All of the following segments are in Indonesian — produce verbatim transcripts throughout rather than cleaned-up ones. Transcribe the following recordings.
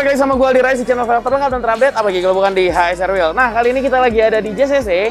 lagi sama gue Aldi Rais di channel velg terlengkap dan terupdate. Apa lagi kalau bukan di H S R Wheel. Nah, kali ini kita lagi ada di J C C.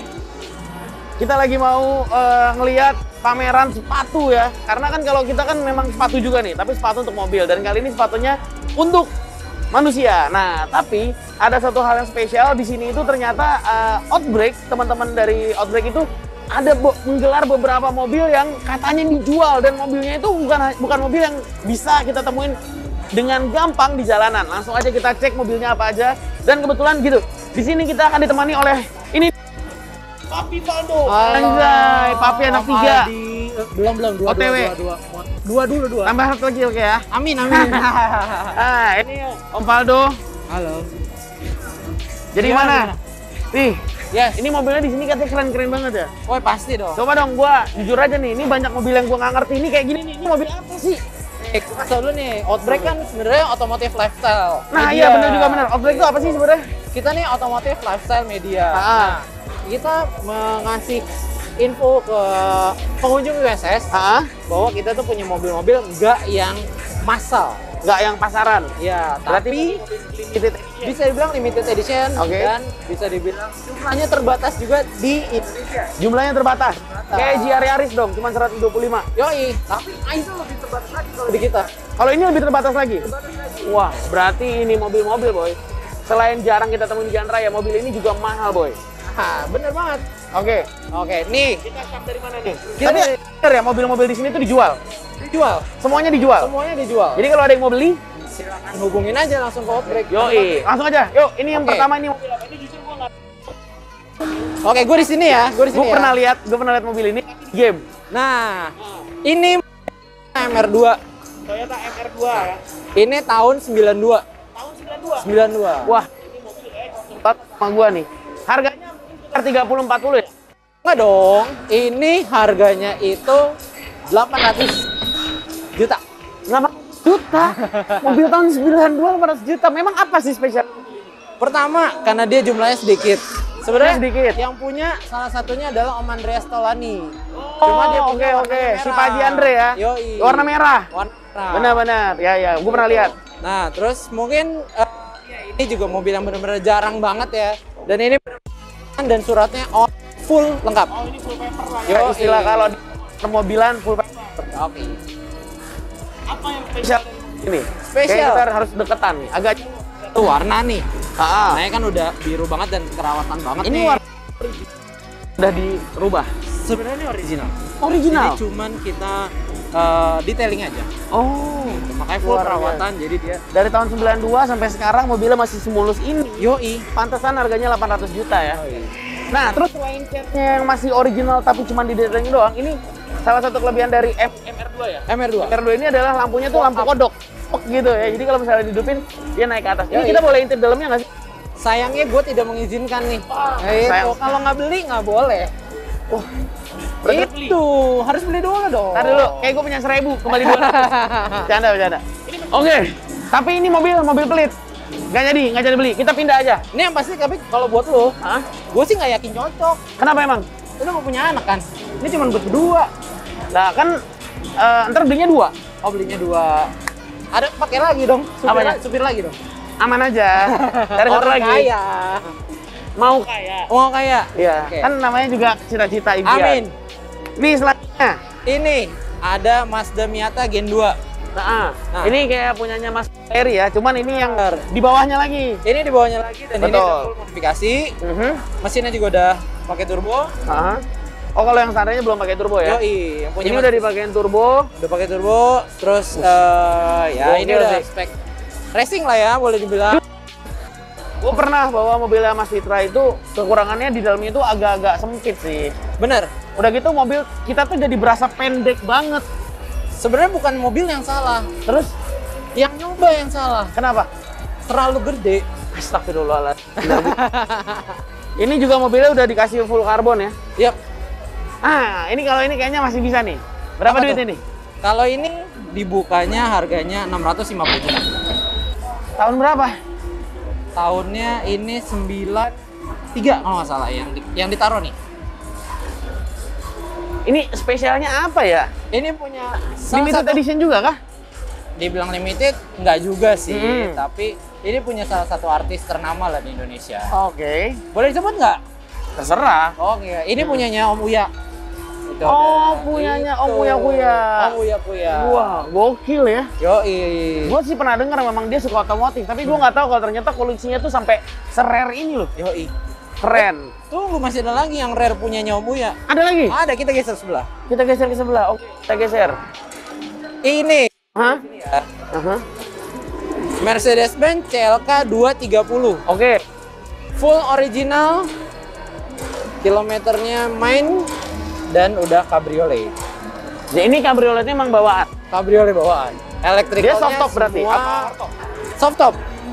Kita lagi mau uh, ngelihat pameran sepatu ya. Karena kan kalau kita kan memang sepatu juga nih, tapi sepatu untuk mobil. Dan kali ini sepatunya untuk manusia. Nah, tapi ada satu hal yang spesial di sini itu ternyata uh, Outbreak, teman-teman dari Outbreak itu ada be menggelar beberapa mobil yang katanya dijual, dan mobilnya itu bukan bukan mobil yang bisa kita temuin dengan gampang di jalanan. Langsung aja kita cek mobilnya apa aja. Dan kebetulan gitu, di sini kita akan ditemani oleh ini Papi Valdo. Anjay, Papi anak tiga. Di, uh, belum belum dua, O T W. dua, dua, dua, dua dulu dua. Tambah satu lagi oke ya. Amin amin. Ah, ini Om Valdo. Halo. Jadi Gimana, mana? gimana? Nih, Yes. ini mobilnya di sini katanya keren-keren banget ya. Woi pasti dong. Coba dong, gua jujur aja nih, ini banyak mobil yang gua nggak ngerti. Ini kayak gini nih, ini mobil apa sih? Eh, kita dulu nih, Outbreak kan sebenarnya otomotif lifestyle. Nah, media. iya benar juga benar. Outbreak itu apa sih sebenarnya? Kita nih otomotif lifestyle media. Ah. Nah, kita mengasih info ke pengunjung U S S Ah, bahwa kita tuh punya mobil-mobil nggak yang massal. nggak yang pasaran. Ya, Berarti tapi limited edition. bisa dibilang limited edition Oke. dan bisa dibilang jumlahnya terbatas juga di Indonesia. Jumlahnya terbatas. Kayak G R Yaris dong, cuma seratus dua puluh lima. Yoi, tapi ah, itu lebih terbatas lagi kalau di kita. Kalau ini lebih terbatas lagi. Terbatas lagi. Wah, berarti ini mobil-mobil, boy. Selain jarang kita temuin di jalan raya, mobil ini juga mahal, boy. Nah, bener banget. Oke. Oke, nih Kita start dari mana nih? Kita Tapi dari- bener ya, mobil-mobil di sini tuh dijual. dijual. Semuanya dijual. Semuanya dijual. Jadi kalau ada yang mau beli, silakan hubungin aja langsung ke Outbreak. yoi, langsung aja. Yuk, ini yang Oke. pertama ini mobil apa? Ini jujur gua nggak. Oke, gue di sini ya. Gue di sini. Gua ya. pernah lihat, gua pernah lihat mobil ini game. Nah, ini M R dua. Toyota M R dua ya. Ini tahun sembilan dua. Tahun sembilan dua. sembilan dua. Wah, ini mobil kayak cocok sama gua nih. Harganya sekitar tiga puluh empat puluh ya? Enggak dong. Ini harganya itu delapan ratus juta. delapan juta? Mobil tahun sembilan dua delapan ratus juta. Memang apa sih spesial? Pertama, karena dia jumlahnya sedikit. Sebenarnya Sedikit. yang punya salah satunya adalah Om Andreas Tolani. Oh, dia oke punya oke. warnanya Si merah. Pak Haji Andre ya? Yoi. Warna merah. Warna merah. Benar-benar. Ya ya, gua pernah lihat. Nah, terus mungkin eh, ini juga mobil yang benar-benar jarang banget ya. Dan ini benar-benar dan suratnya all full lengkap. Oh, ini full paper lah ya. ya. Istilah kalau di permobilan full paper. Oke. Apa yang spesial dari mobil ini? Spesial. Kayak kita harus deketan nih. Agak Tuh warna nih. Ah, Warnanya kan udah biru banget dan kerawatan banget ini nih. warna udah dirubah. Sebenarnya ini original. Original. Jadi cuman kita eh, detailing aja. Oh, Makanya full luar perawatan jadi dia. dari tahun sembilan dua sampai sekarang mobilnya masih semulus ini. Yoi. Pantesan harganya delapan ratus juta ya. Nah, terus selain catnya yang masih original tapi cuma di detailing doang, ini salah satu kelebihan dari M R dua ya. M R dua. M R dua ini adalah lampunya tuh lampu kodok. Pok gitu ya. Jadi kalau misalnya dihidupin, dia naik ke atas. Ini Yoi. kita boleh intip dalamnya nggak sih? Sayangnya gue tidak mengizinkan nih. Nah, itu sayang. kalau nggak beli nggak boleh. Oh, berarti beli. Itu harus beli dulu dong. Ntar dulu, kayak gue punya seribu, kembali dua ratus. Bercanda, bercanda. Oke, tapi ini mobil, mobil pelit. Nggak jadi, nggak jadi beli. Kita pindah aja. Ini yang pasti tapi kalau buat lo, Hah? gue sih nggak yakin cocok. Kenapa emang? Lo nggak punya anak kan? Ini cuma buat berdua. Nah, kan eh, ntar belinya dua. Oh belinya dua. Ada pakai lagi dong. Supir, Apanya? la- supir lagi dong. Aman aja. Cari satu Orang lagi. kaya. Mau kaya. Oh kaya. Iya, Oke. kan namanya juga cita-cita impian. Amin. Nih selanjutnya. Ini ada Mazda Miata Gen dua. Nah, Nah. ini kayak punyanya Mas Eri ya, cuman ini yang Bener. di bawahnya lagi. Ini di bawahnya lagi dan ini Betul. udah full modifikasi. Mhm. Mesinnya juga udah pakai turbo. Aha. Oh, kalau yang standarnya belum pakai turbo ya? Yoi, yang punya Ini Mas- udah dipakein turbo. udah pakai turbo. Terus eh, ya Gokil ini udah sih. spek racing lah ya boleh dibilang. Gue pernah bawa mobilnya Mas Fitra itu, kekurangannya di dalamnya itu agak-agak sempit sih. Bener. Udah gitu mobil kita tuh jadi berasa pendek banget. Sebenarnya bukan mobil yang salah, Terus yang nyoba yang salah. kenapa? Terlalu gede. Astagfirullahaladzim. Ini juga mobilnya udah dikasih full karbon ya. Yap. Ah, ini kalau ini kayaknya masih bisa nih. Berapa Apa duit tuh? ini? Kalau ini dibukanya harganya enam ratus lima puluh juta. Tahun berapa? Tahunnya ini sembilan tiga kalau nggak salah yang di, yang ditaruh nih. Ini spesialnya apa ya? Ini punya salah Limited satu edition juga kah? dibilang limited nggak juga sih, Hmm. tapi ini punya salah satu artis ternama lah di Indonesia. Oke. Boleh disebut nggak? Terserah. Oke, ini punyanya Om Uya. Itu Oh, ada. punyanya Itu. Om Uya Kuya. Om Uya Kuya. Wah, gokil ya. Yoi. Gue sih pernah dengar memang dia suka otomotif, tapi gue nggak tahu kalau ternyata koleksinya tuh sampai serare ini loh. Yoi. Keren. Tunggu, masih ada lagi yang rare punyanya Om Uya. Ada lagi? Ada, kita geser sebelah. Kita geser ke sebelah. Oke, kita geser. Ini. Hah? Ya. Aha. Mercedes-Benz C L K dua tiga nol. Oke. Full original. Kilometernya main dan udah cabriolet. Jadi ini kabrioletnya emang bawaan. Cabriolet bawaan. Elektrikalnya Dia soft top berarti? semua Apa hardtop? soft top.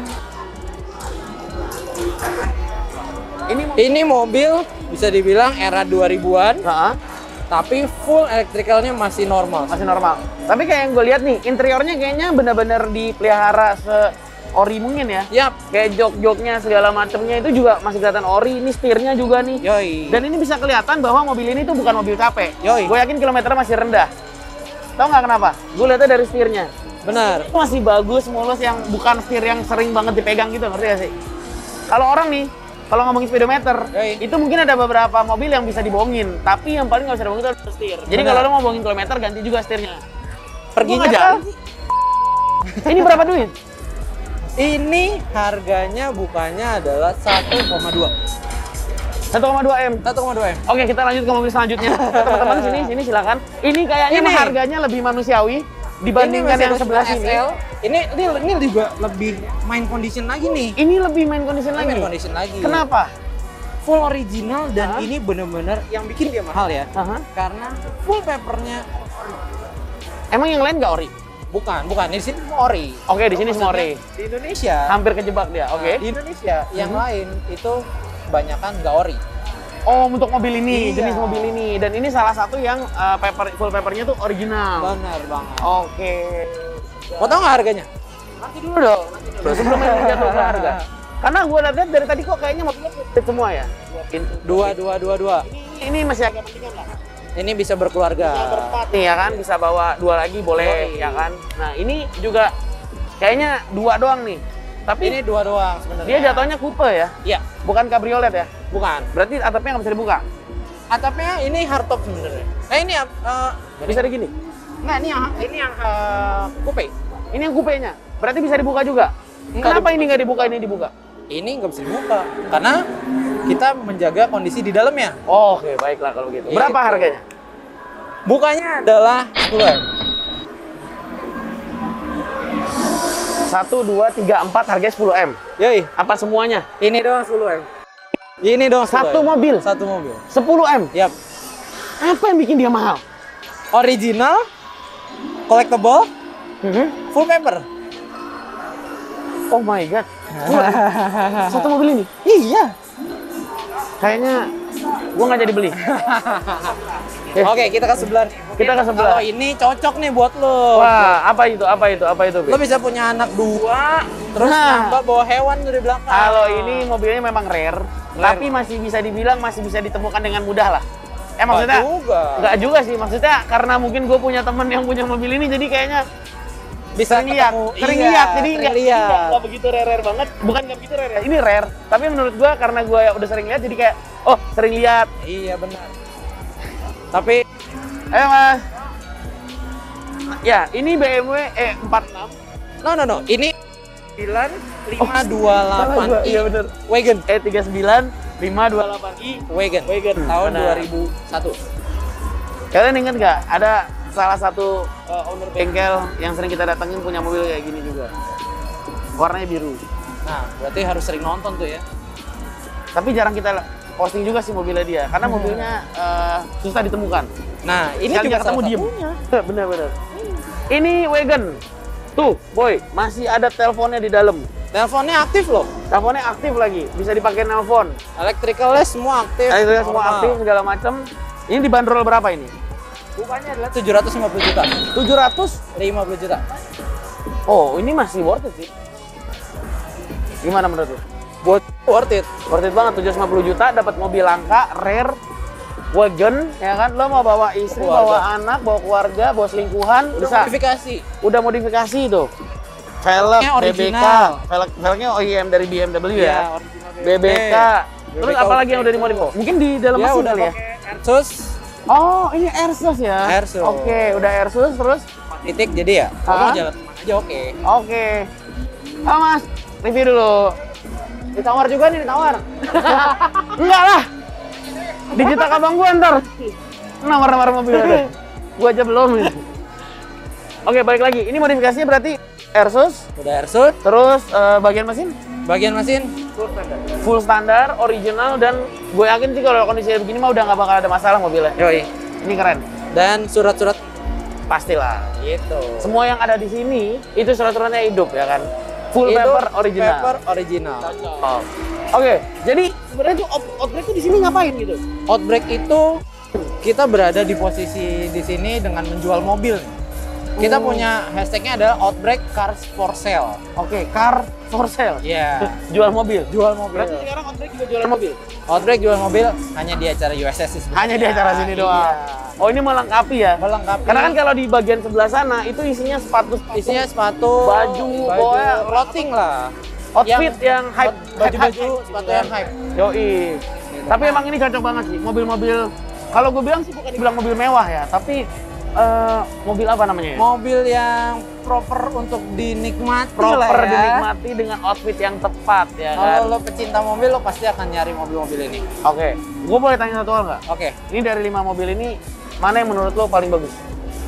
Ini Ini mobil bisa dibilang era dua ribuan, Heeh, tapi full elektrikalnya masih normal. masih normal. Tapi kayak yang gue lihat nih, interiornya kayaknya benar-benar dipelihara se ori mungkin ya. Yap. Kayak jok-joknya segala macamnya itu juga masih kelihatan ori. Ini setirnya juga nih. Yoi. Dan ini bisa kelihatan bahwa mobil ini tuh bukan mobil capek. Yoi. Gue yakin kilometernya masih rendah. Tahu nggak kenapa? Gue lihatnya dari setirnya. Benar. Itu masih bagus, mulus, yang bukan setir yang sering banget dipegang gitu, ngerti gak sih? Kalau orang nih, kalau ngomongin speedometer, Yoi. itu mungkin ada beberapa mobil yang bisa dibohongin, tapi yang paling nggak bisa dibohongin itu adalah setir. Jadi Benar. kalau lo mau bohongin kilometer, ganti juga setirnya. Perginya Gua nggak ke Ini berapa duit? ini harganya bukannya adalah satu koma dua. satu koma dua M. satu koma dua M. Oke, kita lanjut ke mobil selanjutnya. Teman-teman sini, sini silakan. Ini kayaknya Ini. harganya lebih manusiawi dibandingkan Ini yang Mercedes sebelah S sini. L. Ini, ini ini juga lebih main condition lagi nih. Ini lebih main condition Ini lagi. main condition lagi. Kenapa? Full original dan Hah? ini bener-bener yang bikin dia mahal ya. Aha. Karena full papernya Emang yang lain nggak ori? bukan, bukan di sini semua ori. Oke, di sini semua Maksudnya, ori. Di Indonesia. Hampir kejebak dia. Oke. Nah, di Indonesia yang Mhm. lain itu kebanyakan nggak ori. Oh, untuk mobil ini, Iya. jenis mobil ini. Dan ini salah satu yang uh, paper full papernya tuh original. Benar banget. Oke. Mau tahu nggak harganya? Nanti dulu dong. Sebelum ini jatuh ke harga. Karena gue lihat dari tadi kok kayaknya mobilnya fit semua ya. Dua pintu. Dua, dua, dua, dua. Ini, ini masih agak penting lah. Ini bisa berkeluarga. Bisa berempat nih ya kan, bisa bawa dua lagi boleh Yoi. ya kan. Nah ini juga kayaknya dua doang nih. Tapi Ini dua doang sebenarnya. dia jatuhnya coupe ya, Iya, bukan kabriolet ya. bukan. Berarti atapnya nggak bisa dibuka. Atapnya ini hardtop sebenarnya. Nah ini uh, Bisa digini. nggak ini yang ini yang uh, coupe. Ini yang kupenya. Berarti bisa dibuka juga. Nggak Kenapa dibuka. ini nggak dibuka, ini dibuka? Ini nggak bisa dibuka karena kita menjaga kondisi di dalamnya. Oh, oke, baiklah kalau gitu. Gitu. Berapa harganya? Bukanya adalah sepuluh M. Satu, dua, tiga, empat, harganya sepuluh M. Yoi, Apa semuanya? ini doang sepuluh M. Ini doang sepuluh Satu M. mobil? Satu mobil. sepuluh M? Yap. Apa yang bikin dia mahal? Original, collectible, Mhm. full paper. Oh my god. Satu mobil ini? Iya. Kayaknya gua nggak jadi beli. Eh, Oke, kita ke sebelah nih. Kita ke sebelah. Kalau ini cocok nih buat lo. Wah, apa itu? Apa itu? Apa itu? Bi? Lo bisa punya anak dua, terus Nah. nambah bawa hewan dari belakang. Kalau ini mobilnya memang rare, Rare. tapi masih bisa dibilang masih bisa ditemukan dengan mudah lah. Eh maksudnya Nggak juga. nggak juga sih, maksudnya karena mungkin gue punya temen yang punya mobil ini, jadi kayaknya bisa sering lihat, ketemu. sering Iya, lihat, jadi sering nggak lihat. nggak- nggak begitu rare, rare banget. Bukan nggak begitu rare ya, ini rare. Tapi menurut gue karena gue udah sering lihat, jadi kayak oh sering lihat. Iya benar. Tapi Ayo mas. Ya ini B M W E empat enam. no no no, ini sembilan lima dua delapan salah gua. i Iya, bener. wagon. E tiga sembilan lima dua delapan i Wagon. Wagon. Tahun Benar. dua ribu satu. Kalian inget nggak ada salah satu uh, owner bengkel yang sering kita datengin punya mobil kayak gini juga, warnanya biru. Nah, berarti harus sering nonton tuh ya. Tapi jarang kita posting juga sih mobilnya dia, karena mobilnya uh, susah ditemukan. Nah, ini Sekali juga ketemu salah diem. satunya. Bener-bener. Ini wagon. Tuh, boy, masih ada teleponnya di dalam. Teleponnya aktif loh. Teleponnya aktif lagi, bisa dipakai nelpon. Electricalnya semua aktif. Akhirnya semua normal. aktif segala macam. Ini dibanderol berapa ini? Bukannya adalah tujuh ratus lima puluh juta. tujuh ratus? lima puluh juta. Oh, ini masih worth it sih. Gimana menurut lu? Buat worth it. Worth it banget, tujuh ratus lima puluh juta dapat mobil langka, rare. wagon, ya kan? Lo mau bawa istri, Keluarga. bawa anak, bawa keluarga, bawa selingkuhan, bisa. Modifikasi. Udah modifikasi itu. Velg Velgnya B B K, original. velg velgnya O E M dari B M W ya. Iya, original B B K. Terus B B K apalagi yang udah itu. dimodifikasi? Mungkin di dalam Dia mesin udah kali ya. pakai Airsus Oh, ini Airsus ya? Airsus. Oke, udah Airsus terus. titik jadi ya. Hah? Kamu jalan kemana aja oke. Oke. Ah, Mas, review dulu. Ditawar juga nih, ditawar. Enggak lah. Dicetak abang gua ntar. Nomor-nomor mobil ada. Gua aja belum. Oke, balik lagi. Ini modifikasinya berarti Airsus, Udah Airsus, terus eh, bagian mesin bagian mesin full standar, original, dan gue yakin sih kalau kondisi begini mah udah nggak bakal ada masalah mobilnya. yoi. Ini keren. Dan surat-surat Pastilah. gitu. Semua yang ada di sini itu surat-suratnya hidup ya kan. Full Itu paper original. Paper original. Oh. Oke, jadi sebenarnya tuh out- outbreak tuh di sini ngapain gitu? Outbreak itu kita berada di posisi di sini dengan menjual mobil. Kita Hmm. punya hashtagnya adalah Outbreak Cars for Sale. Oke, car for sale. Iya. Jual mobil. Jual mobil. Berarti sekarang outbreak juga jualan mobil. Outbreak jual mobil hanya di acara U S S sih sebenarnya. Hanya di acara sini doang. Iya. Oh, ini melengkapi ya. Melengkapi. Karena kan kalau di bagian sebelah sana itu isinya sepatu, isinya sepatu, Baju, baju, pokoknya clothing lah. outfit yang, hype, baju-baju, hype, sepatu yang hype. Yoi. Tapi emang ini cocok banget sih, mobil-mobil. Kalau gue bilang sih bukan dibilang mobil mewah ya, tapi eh, mobil apa namanya ya? Mobil yang proper untuk dinikmati Proper lah ya. dinikmati dengan outfit yang tepat ya kan. Kalau lo pecinta mobil, lo pasti akan nyari mobil-mobil ini. Oke, gue boleh tanya satu hal nggak? Oke. Ini dari lima mobil ini, mana yang menurut lo paling bagus?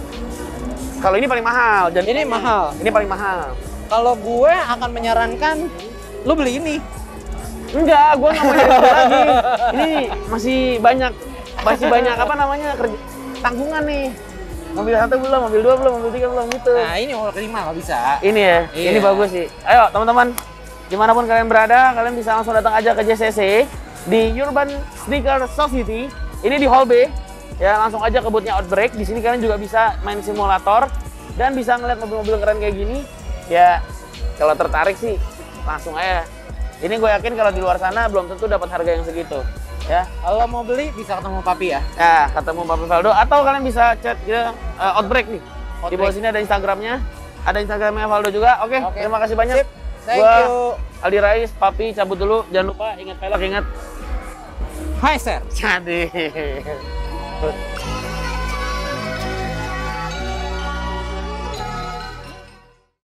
Kalau ini paling mahal, dan Ini mahal. Ini paling mahal. Kalau gue akan menyarankan lo beli ini. Enggak, gue nggak mau nyari mobil lagi. Ini masih banyak, masih banyak apa namanya kerja tanggungan nih. Mobil satu belum, mobil dua belum, mobil tiga belum gitu. Nah, ini mau kelima nggak bisa. Ini ya, Iya. ini bagus sih. Ayo teman-teman, dimanapun kalian berada, kalian bisa langsung datang aja ke J C C di Urban Sneaker Society. Ini di Hall B. Ya, langsung aja ke boothnya Outbreak. Di sini kalian juga bisa main simulator dan bisa ngeliat mobil-mobil keren kayak gini. Ya, kalau tertarik sih langsung aja. Ini gue yakin kalau di luar sana belum tentu dapat harga yang segitu. Ya, Kalau mau beli bisa ketemu papi ya. ya ketemu Pak Valdo atau kalian bisa chat kita eh, Outbreak nih. Di Outbreak. bawah sini ada Instagramnya, ada Instagramnya Valdo juga. Oke, Oke. terima kasih banyak. Sip. Thank Gua you. Aldi Rais, Papi cabut dulu. Jangan lupa ingat pelek, ingat. Hai, Sir. Jadi.